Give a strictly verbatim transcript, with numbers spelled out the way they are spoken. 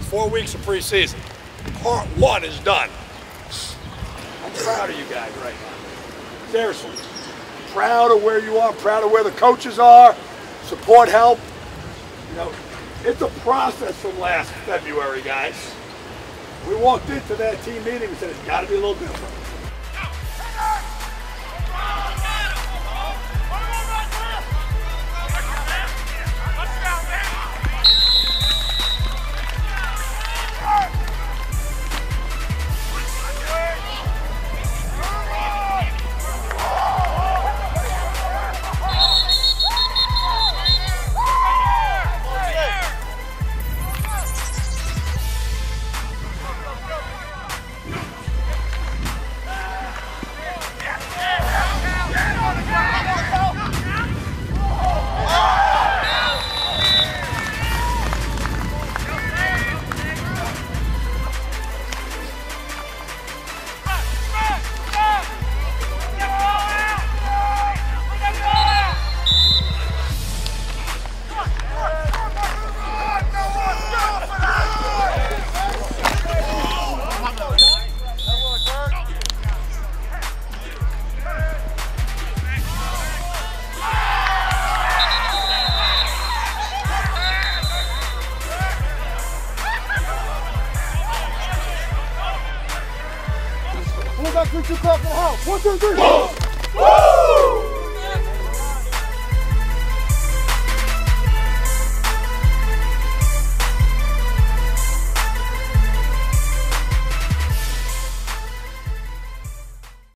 four weeks of preseason. Part one is done. I'm proud of you guys right now. Seriously. Proud of where you are, proud of where the coaches are, support help. You know, it's a process from last February, guys. We walked into that team meeting and said it's got to be a little different. One, two, three.